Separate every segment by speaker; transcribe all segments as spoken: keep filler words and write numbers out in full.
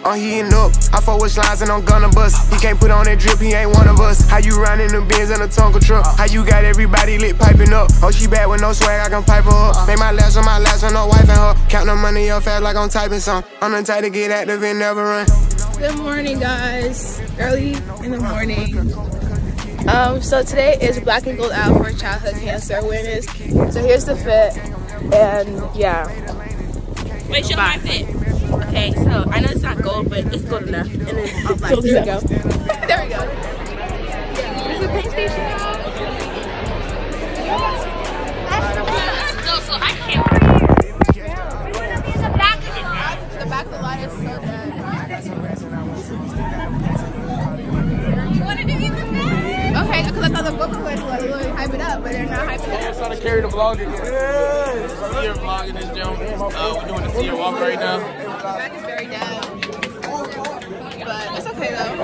Speaker 1: I'm heating up. I fuck with slides and I'm gonna bust. He can't put on that drip, he ain't one of us. How you riding the Benz in a Tonka truck? How you got everybody lit piping up? Oh, she bad with no swag, I can pipe her up. Make my last on my last on no wife and her. Count the money up fast like I'm typing some. I'm the type to get active and never run.
Speaker 2: Good morning, guys. Early in the morning. Um, so today is Black and Gold out for childhood cancer awareness. So here's the fit, and yeah.
Speaker 3: Wait, show my fit. Okay, so I know it's not gold, but it's good enough. And then all black.
Speaker 2: There we go. There we go.
Speaker 3: Is the paint station out? No, so I can't breathe. We want to be in the back of it.
Speaker 2: The back of the line is so dead.
Speaker 3: You wanted to be in the back?
Speaker 2: Okay, because I thought the book was like really hype it up, but they're not hyping it up.
Speaker 4: I'm trying to carry the vlog again. Yeah. Seer vlog in this jump. Uh, we're doing the Seer walk right now.
Speaker 2: Back is very dead. But it's okay though.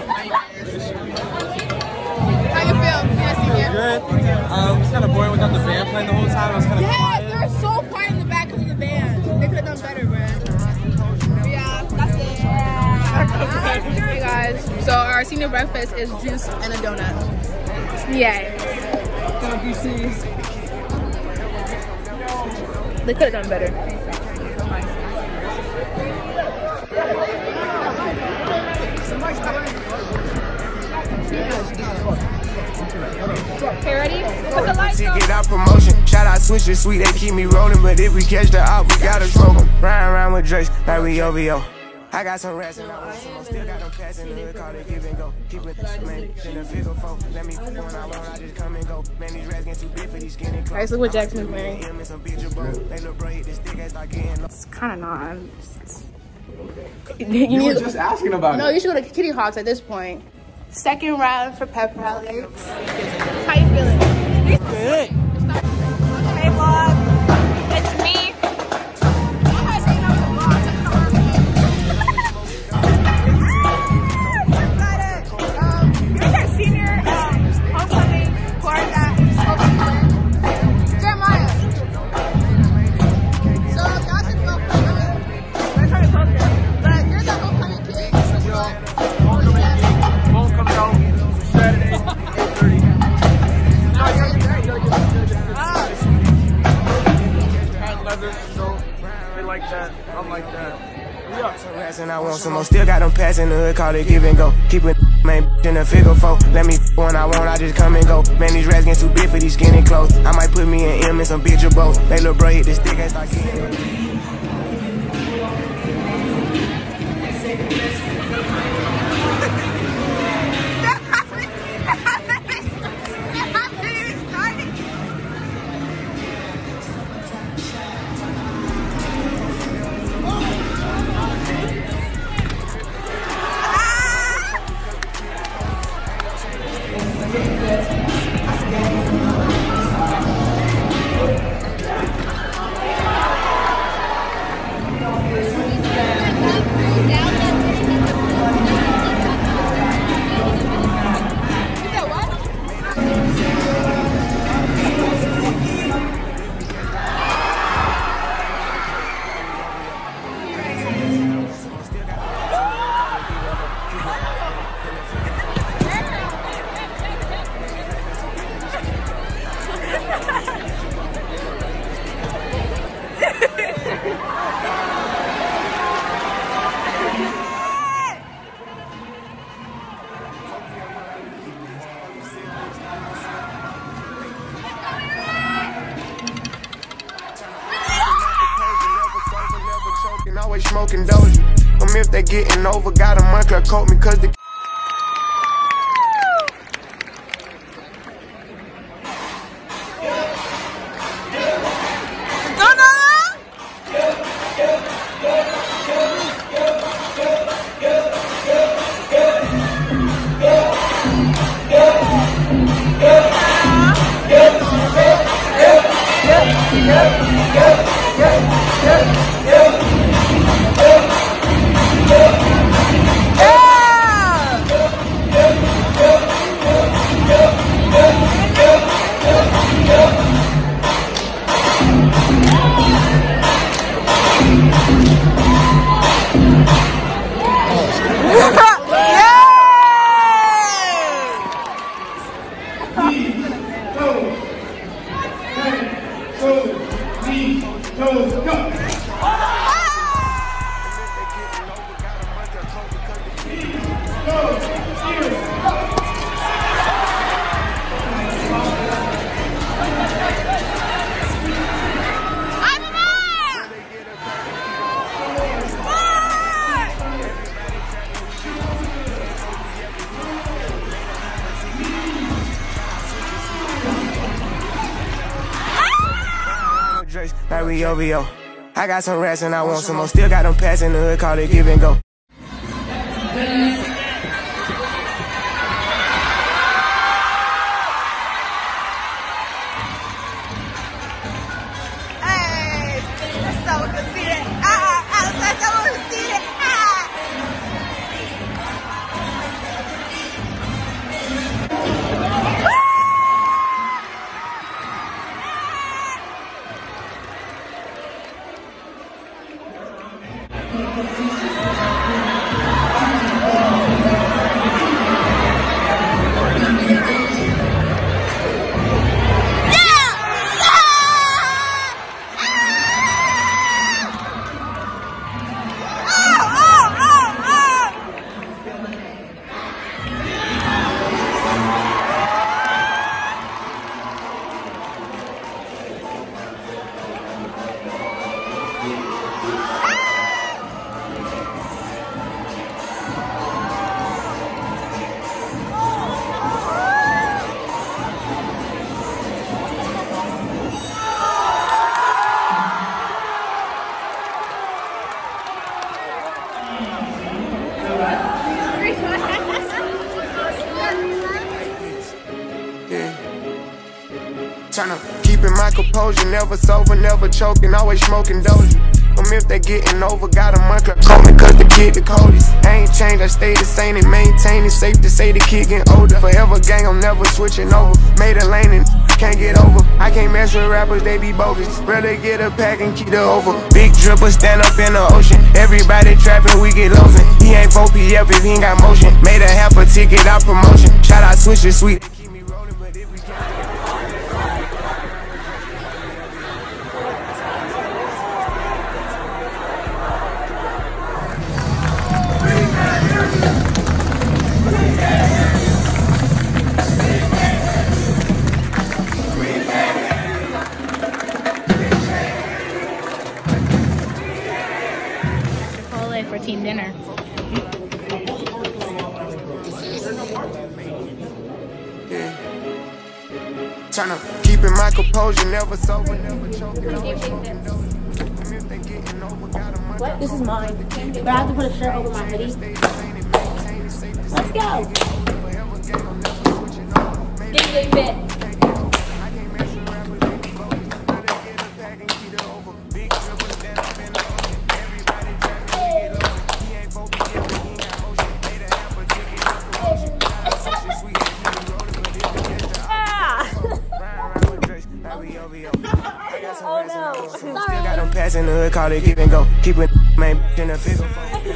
Speaker 2: How you feel? Yes, you hear?
Speaker 4: Good. Um, it's kind of boring without the band playing the whole time. It was kind of
Speaker 2: Yeah,
Speaker 4: quiet.
Speaker 2: they were so quiet in the back of the band. They could have done better, bro. Yeah, that's it. Hey guys, so our senior breakfast is juice and a donut. Yay. They could have done better. Okay, ready? Put the lights on.
Speaker 1: Get out promotion. Shout out Switch is sweet, they keep me rolling. But if we catch the out, we gotta smoke them. Riding around with Drakes like we O V O. I got some rats and I want some more. Still got them cats in the hood, call it give and go. Keep it, man, in the figure four. Let me when I want, I just come and go. Man, these rats get too big for these skinny clothes.
Speaker 2: Guys, look what Jackson is wearing.
Speaker 1: It's
Speaker 2: kind of not. I'm just... You,
Speaker 4: You
Speaker 2: need
Speaker 4: were
Speaker 2: to...
Speaker 4: just asking about
Speaker 2: No,
Speaker 4: it.
Speaker 2: you should go to Kitty Hawks at this point. Second round for pep rally. How you feeling?
Speaker 4: Good.
Speaker 3: Hey, vlog. It's me.
Speaker 1: And I want some more. Still got them pats in the hood, call it give and go. Keep it, man, in the figure four. Let me when I want, I just come and go. Man, these rats get too big for these skinny clothes. I might put me in M and some bitch or both. They little bro hit the stick and start getting. Always smoking dozy. Um, if they getting over, got a month, coat me cause the
Speaker 2: Yeah!
Speaker 1: like we O V O. I got some rats and I want some more. Still got them pass in the hood, call it give and go.
Speaker 2: Hey, so we can see it. Ah, outside, so we can see it. Ah.
Speaker 1: Tryna keeping my composure, never sober, never choking, always smoking dozy. Um, if they getting over, got a month club, call me cause the kid the coldest. I ain't changed, I stay the same and maintain it. Safe to say the kid getting older. Forever gang, I'm never switching over. Made a lane and can't get over. I can't mess with rappers, they be bogus. Rather get a pack and keep it over. Big dripper, stand up in the ocean. Everybody trapping, we get losing. He ain't four P F if he ain't got motion. Made a half a ticket out promotion. Shout out Switcher Sweet. Keep me rolling, but if we can't.
Speaker 2: For team dinner.
Speaker 1: Yeah. Tryna keeping my composure, never sober, never choking.
Speaker 3: What? This is mine. But I have to put a shirt over my hoodie. Let's go. Big, big bit.
Speaker 2: Oh no.
Speaker 1: Still got them pass in the hood, call it give and go. Keep it man in the figure.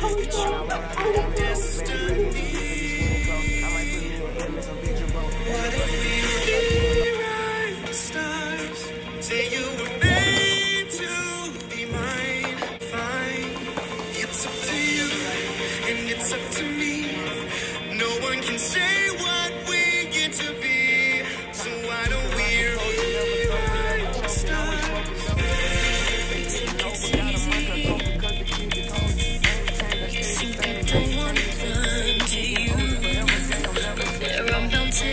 Speaker 5: Say you were made to be mine. Fine. It's up to you, and it's up to me. No one can say what we get to be. So why don't we rewrite the stars? It's easy. Some people want to run to you, but there I'm bound to.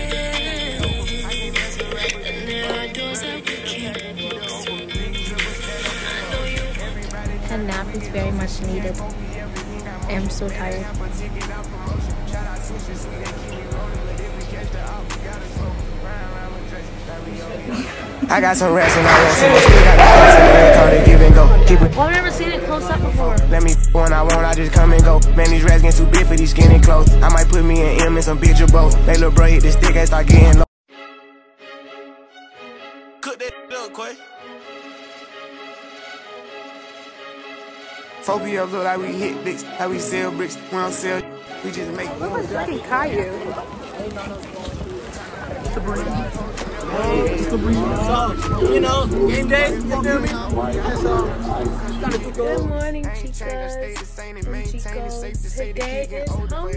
Speaker 5: And there are doors that we can't close.
Speaker 2: A nap is very much needed. I am so tired.
Speaker 1: I got some rats and I want some more. Still got the pass in the hood, call it give and go. Keep it.
Speaker 3: Well, I've never seen it close up before.
Speaker 1: Let me when I want, I just come and go. Man, these rats getting too big for these skinny clothes. I might put me in M and some bitch or both. They little bro hit the stick and start getting low. Cook that up, Quay. four P F look like we hit dicks, how we sell bricks. We don't sell, we just make.
Speaker 2: What was fucking Caillou?
Speaker 4: It's the breeze. It's the breeze. So, you know, game day, you feel me? So,
Speaker 2: Good morning, chicas and chicos. Today is homecoming.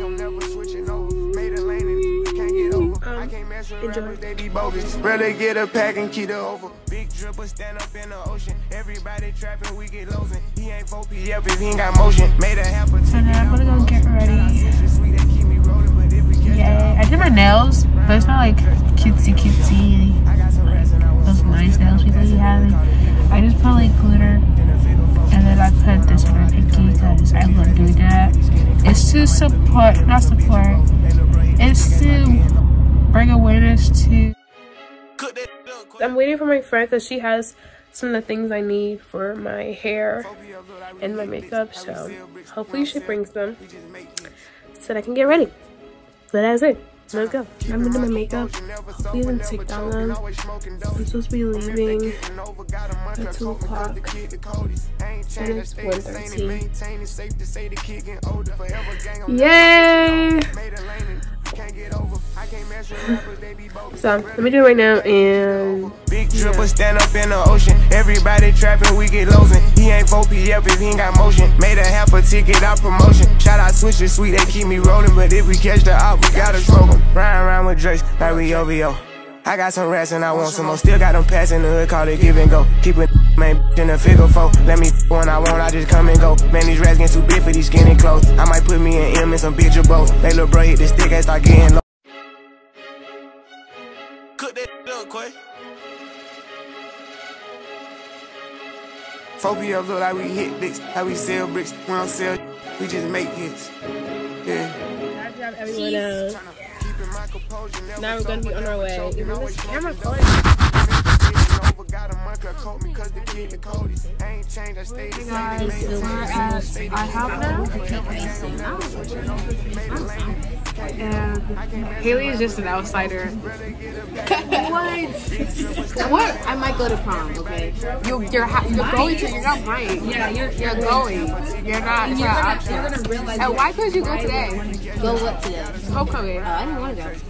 Speaker 2: Um, enjoy.
Speaker 1: They be bogus. Rather get a pack and keep it over. Big dripper stand up in the ocean. Everybody trapping, we get losing. He ain't four P F if he ain't got motion. Made a half a ticket.
Speaker 6: So now I'm gonna go get ready. Yay. I did my nails, but it's not like cutesy cutesy. Like those nice nails people be having. I just put like glitter, and then I put this on my pinky because I love doing that. It's to support, not support, it's to bring awareness to. I'm waiting for my friend because she has some of the things I need for my hair and my makeup, so hopefully she brings them so that I can get ready. But that's it. Let's go. I'm into my makeup. Hopefully it doesn't take that long. I'm supposed to be leaving at two o'clock. And it's one thirteen. Yay! So let me do it right now and
Speaker 1: big dripper stand up in the ocean. Everybody trapping, we get losing. He ain't four P F if he ain't got motion. Made a half a ticket out promotion. Shout out switches sweet, they keep me rolling. But if we catch the op, we gotta smoke them. Riding around with Drakes like we O V O. I got some rats and I want some more. Still got them pass in the hood, call it give and go. Keep it man in the figure four. Let me when I want, I just come and go. Man, these rats getting too big for these skinny clothes. I might put me in M and some bitch or both. They little bro hit the stick and start getting low. Cook that up, Quay. four P F look like we hit dicks, how we sell bricks. We don't sell, we just make hits. Yeah.
Speaker 2: I have everyone else. Now we're gonna be on our way. Even this camera color. Hey guys, we're at IHOP now. And Haley is just an outsider. What?
Speaker 3: What? I might go to prom, okay?
Speaker 2: You, you're ha you're going to. You're not right. Yeah, you're you're going. You're not. You're, not
Speaker 3: You're gonna realize.
Speaker 2: and why couldn't you go today?
Speaker 3: Go what today?
Speaker 2: Homecoming.
Speaker 3: Uh, I didn't want to go.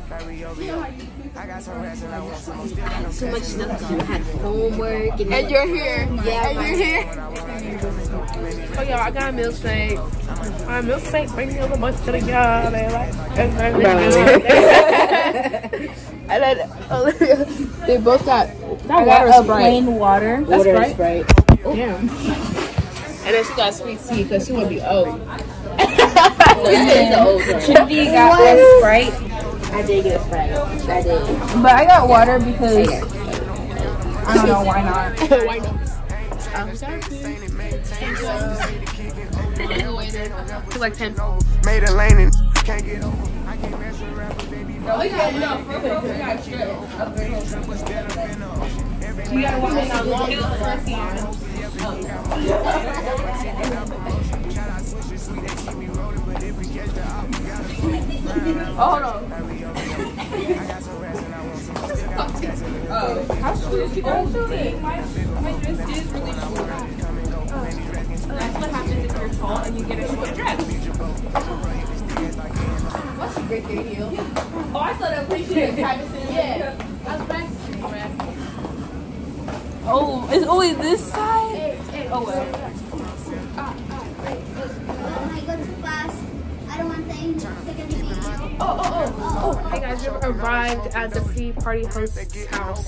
Speaker 3: Too much stuff going. I had homework and,
Speaker 2: And you're here.
Speaker 3: Yeah,
Speaker 2: and you're here. Oh y'all, I got a milkshake. My milkshake brings me a little much to the yard. And like, and then Olivia, they both got that water is plain water. That's water right. Right. Damn. And then she got sweet tea because she want to be old.
Speaker 3: Trinity got a Sprite. I did get a Sprite. I did.
Speaker 2: But I got water because I don't know why not. Why not? Um, like ten.
Speaker 1: Made a lane and can't get over. I can't mess with rappers, they be
Speaker 2: No, we got no. We got straight. We gotta watch that long Oh, hold on. Oh, how short is she going to shoot? My dress is really short. That's what happens if you're tall and you get a short dress. What's a great big heel? Oh, I saw that picture of Travis. Yeah, that's practicing, man. Oh, it's always this side? Oh, well. Oh, oh, oh, oh. Hey guys, we arrived at the pre-party host's house.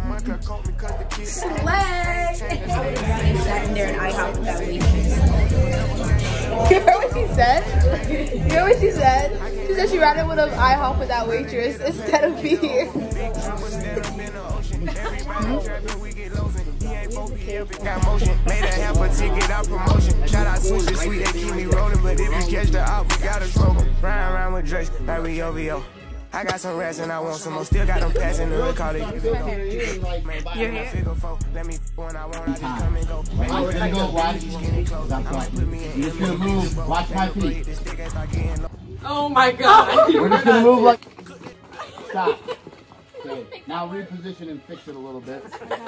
Speaker 2: Slay!
Speaker 3: Sat in there in IHOP with that waitress.
Speaker 2: You heard what she said? You heard what she said? She said she ran in with an IHOP with that waitress instead of me here.
Speaker 1: Got motion, made a half a ticket out promotion. Shout out switches sweet, they keep me rolling. But if we catch the op, we gotta smoke them. Riding around with Drakes like we O V O. I got some rats and I want some more. Still got them pass in the hood, call it give and go. You're here. Let me when I want, I just come and go.
Speaker 7: Alright, we're gonna go watch. You're just gonna move. Watch my feet.
Speaker 3: Oh my god.
Speaker 7: We're just gonna move like. Stop. Okay. Now reposition and fix it a little bit.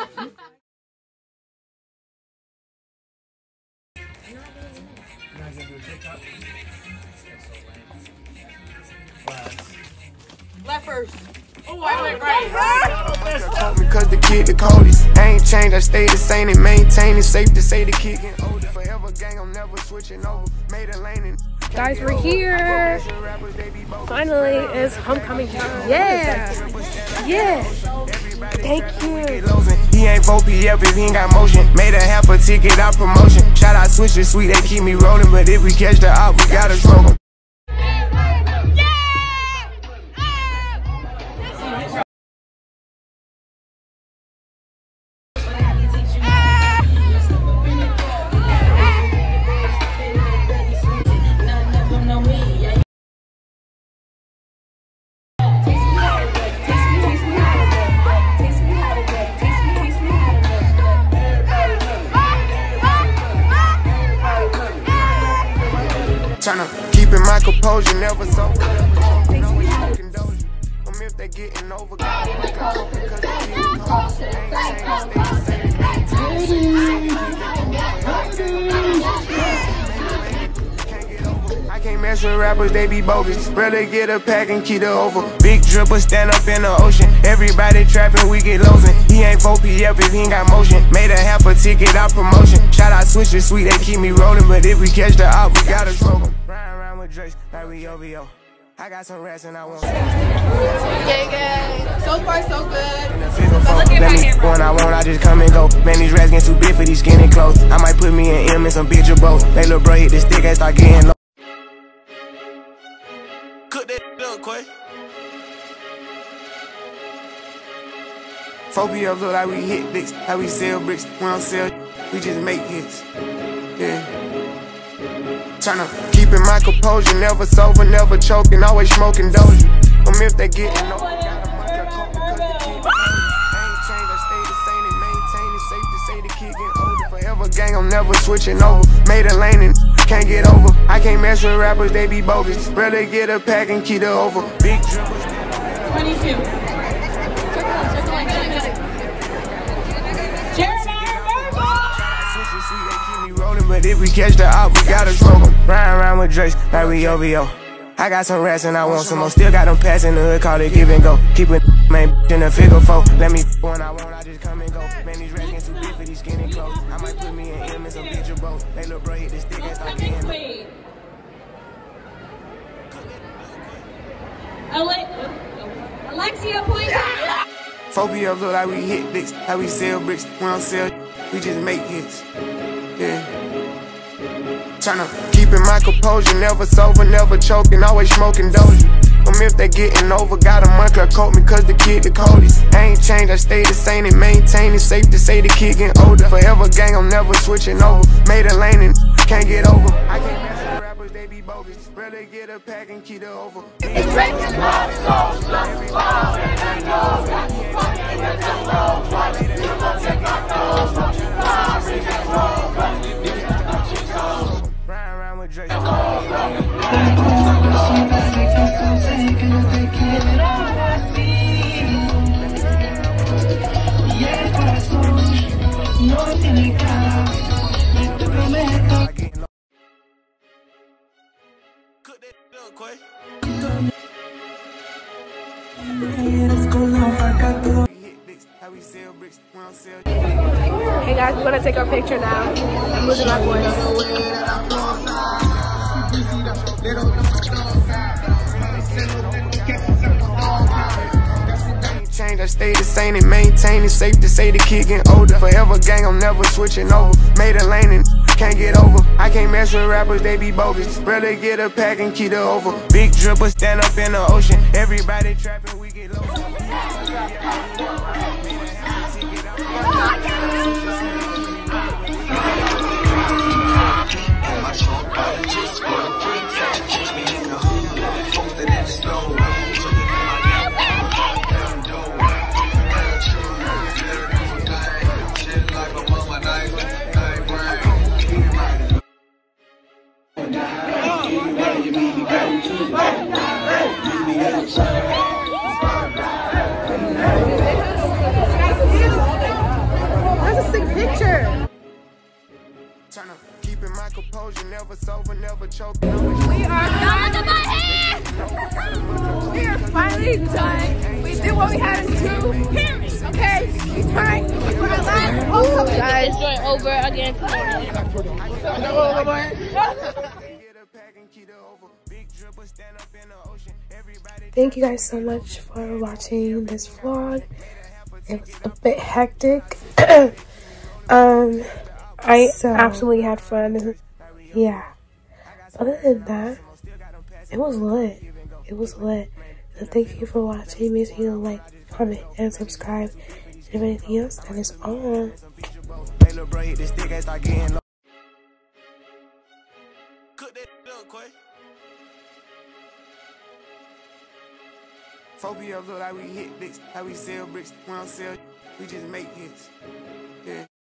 Speaker 2: Left first. Oh, I went right.
Speaker 1: Because the kid the coldest. I ain't changed, I stay the same and maintain it. Safe to say the kid getting older. Forever gang, I'm never switching over. Made a lane and
Speaker 2: Guys, we're here. Finally, it's homecoming time. Yeah. Yeah. Thank you.
Speaker 1: He ain't four P F if he ain't got motion. Made a half a ticket out promotion. Shout out switches sweet, they keep me rolling. But if we catch the op, we gotta smoke them. Turn up, keeping my composure, never so. I'm if they getting over. I can't mess with rappers, they be bogus. Rather get a pack and keep it over. Big dripper, stand up in the ocean. Everybody trapping, we get losing. He ain't four P F if he ain't got motion. Made a half a ticket out promotion. Shout out Switch is sweet, they keep me rolling. But if we catch the op, we gotta smoke them. Riding around with Drake, like we O V O. I got some rats and I want some.
Speaker 2: Gang, gang. So far, so good.
Speaker 1: But look at my camera. When I want, I just come and go. Man, these rats getting too big for these skinny clothes. I might put me an M and some bitch or both. They little bro hit the stick and start getting low. Cook that up, Quay. four P F look like we hit bricks, how we sell bricks. We don't sell, we just make hits. Yeah. Turn up, keeping my composure, never sober, never choking, always smoking doja. I'm if they getting over. I ain't changed, I stay the same and maintain it. Safe to say the kid get older. Forever gang, I'm never switching over. Made a lane and can't get over. I can't mess with rappers, they be bogus. Rather get a pack and keep it over. Big drippers.
Speaker 3: twenty-two.
Speaker 1: But if we catch the op, we gotta smoke them. Riding around with Drake, like we O V O. I got some rats and I want some more. Still got them pass in the hood, call it give and go. Keep it, man, in the figure four. Let me when I want, I just come and go. Man, these rats getting too big for these skinny clothes. I might put me an M and some bitch or both. They little bro hit the stick and start getting low.
Speaker 3: Alexia, please.
Speaker 1: four P F look like we hit bricks, how we sell bricks. We don't sell, we just make hits. Yeah. Turn up, keeping my composure, never sober, never choking, always smoking doja. I'm if they getting over, got a monkey coat me cause the kid the coldest. I ain't changed, I stay the same and maintain it. Safe to say the kid getting older. Forever gang, I'm never switching over. Made a lane and can't get over. I can't mess with rappers, they be bogus. Rather get a pack and keep it over. It's breaking my soul, something loud and I know that. Fucking with the flow, fucking with the take my clothes. Riding around with Drake.
Speaker 2: Hey guys, we're gonna take our picture now. I'm losing my voice.
Speaker 1: Change, I stay the same and maintain it. Safe to say the kid getting older. Forever gang, I'm never switching over. Made a lane and can't get over. I can't mess with rappers, they be bogus. Rather get a pack and keep it over. Big dripper, stand up in the ocean. Everybody trapping, we get low.
Speaker 2: That's a sick picture.
Speaker 1: Turn up, keeping my composure, never sober, never choking.
Speaker 2: We are done. We are finally done. We did what we had to do. Okay, we tried for our last whole guys.
Speaker 3: This joint over again.
Speaker 6: Thank you guys so much for watching this vlog. It was a bit hectic. um, I so, absolutely had fun. Yeah. Other than that, it was lit. It was lit. So thank you for watching. Make sure you like, comment, and subscribe. And if anything else, that is all.
Speaker 1: four P F look like we hit bricks, how we sell bricks. We don't sell, we just make hits. Yeah.